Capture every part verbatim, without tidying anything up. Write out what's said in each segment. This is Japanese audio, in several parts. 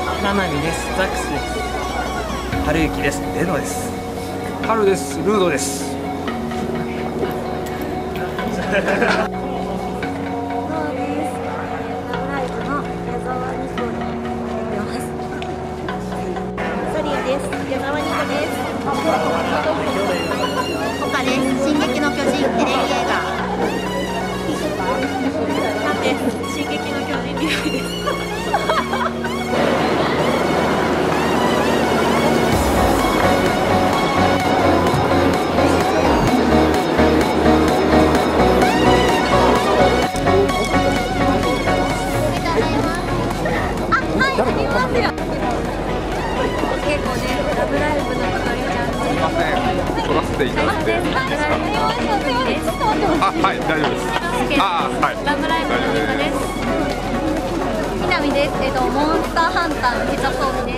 ナナミです。ザックスです。 はるゆきです。レノです。 ハルです。ルードです。 進撃の巨人テレビ映画。なんです。進撃の巨人未来です。あ、はい、見ますよ。結構ね、ラブライブのことりちゃんです。 すいません、撮らせていただいていいですか。あ、はい、大丈夫です。あ、はい。 ラブライブのりかです。みなみです。えっと、モンスターハンターのケチャソウミです。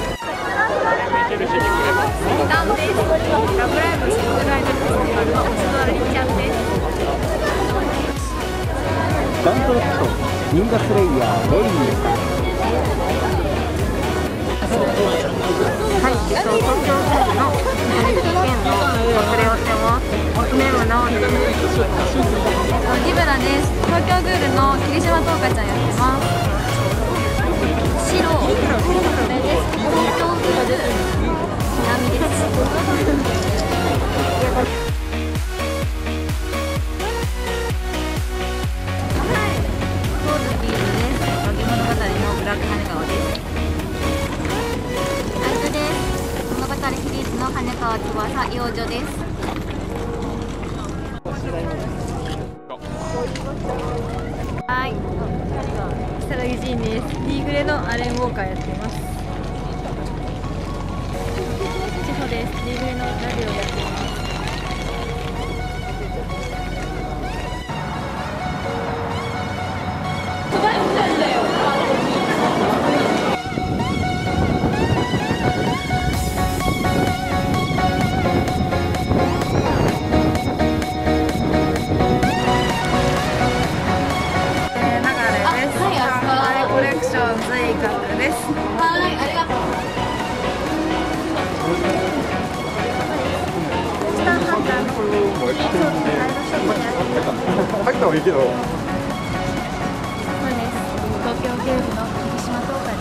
ダンです。ラブライブシングルアイドルフェスティバルの星野りちゃんです。 ダントロット、忍者スレイヤー、レイミー。 はい、えっと、東京ゲームの県のお連れをしてます。ネームのえっと、ギブラです。東京グールの霧島東花ちゃんやってます。白、これです。東京グール、南です。はい、コーズビールです。化け物語のブラック羽川です。シリーズの羽川翼幼女です。はい、如月仁です。リーグレのアレンウォーカーやってます。千穂です。リーグレのラジオやってます。 入った方がいいけど。そうです。 東京ゲームの霧島東花です。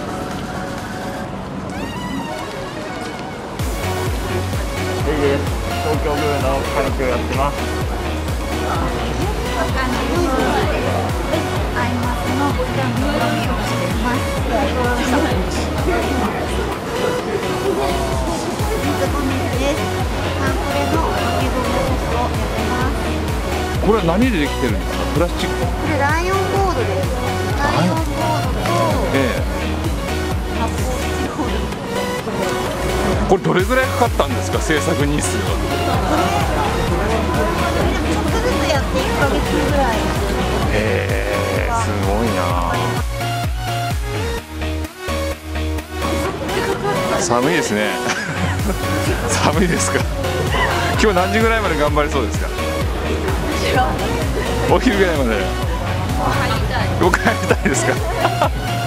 レイです。東京グーのカニクやってます。 わかんないです。アイマスのボタンを押してます。水コミです。カンコレのかけごめソスをやってます。 これは何でできてるんですか。プラスチック。 これライオンボードです。ライオンボードと、 ええ、 発泡スチロール。 これどれぐらいかかったんですか、制作日数は。 これちょっとずつやっていっかげつぐらい。 へえ、すごいな。寒いですね。寒いですか。今日何時ぐらいまで頑張れそうですか。お昼ぐらいまで。もう帰りたいですか。